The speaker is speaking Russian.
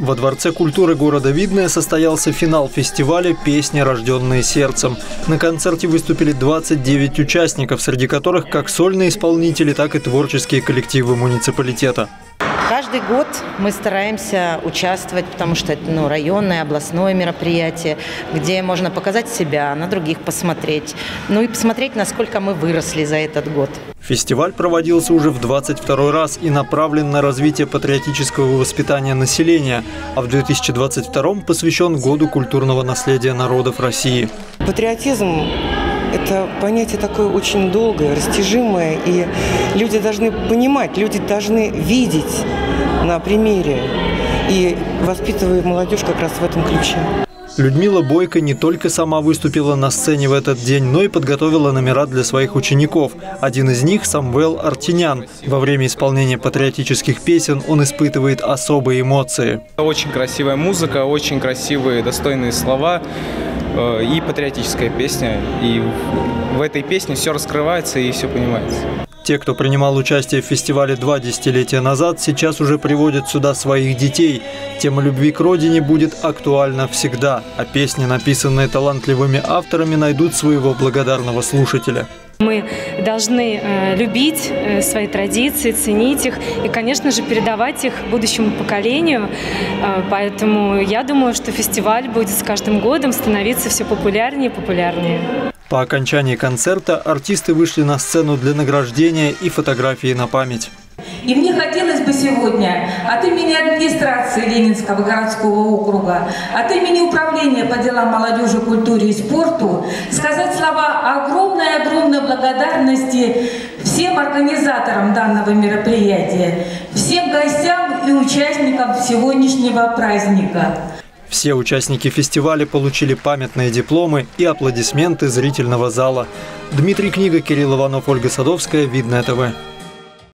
Во Дворце культуры города Видное состоялся финал фестиваля «Песни, рожденные сердцем». На концерте выступили 29 участников, среди которых как сольные исполнители, так и творческие коллективы муниципалитета. Каждый год мы стараемся участвовать, потому что это районное, областное мероприятие, где можно показать себя, на других посмотреть, и посмотреть, насколько мы выросли за этот год. Фестиваль проводился уже в 22-й раз и направлен на развитие патриотического воспитания населения, а в 2022-м посвящен Году культурного наследия народов России. Патриотизм – это понятие такое очень долгое, растяжимое, и люди должны понимать, люди должны видеть на примере, и воспитывая молодежь как раз в этом ключе. Людмила Бойко не только сама выступила на сцене в этот день, но и подготовила номера для своих учеников. Один из них – Самвел Артинян. Во время исполнения патриотических песен он испытывает особые эмоции. Очень красивая музыка, очень красивые, достойные слова и патриотическая песня. И в этой песне все раскрывается и все понимается. Те, кто принимал участие в фестивале 2 десятилетия назад, сейчас уже приводят сюда своих детей. Тема любви к родине будет актуальна всегда, а песни, написанные талантливыми авторами, найдут своего благодарного слушателя. Мы должны любить свои традиции, ценить их и, конечно же, передавать их будущему поколению. Поэтому я думаю, что фестиваль будет с каждым годом становиться все популярнее и популярнее. По окончании концерта артисты вышли на сцену для награждения и фотографии на память. И мне хотелось бы сегодня от имени администрации Ленинского городского округа, от имени Управления по делам молодежи, культуре и спорту сказать слова огромной благодарности всем организаторам данного мероприятия, всем гостям и участникам сегодняшнего праздника. Все участники фестиваля получили памятные дипломы и аплодисменты зрительного зала. Дмитрий Книга, Кирилл Иванов, Ольга Садовская, Видное ТВ.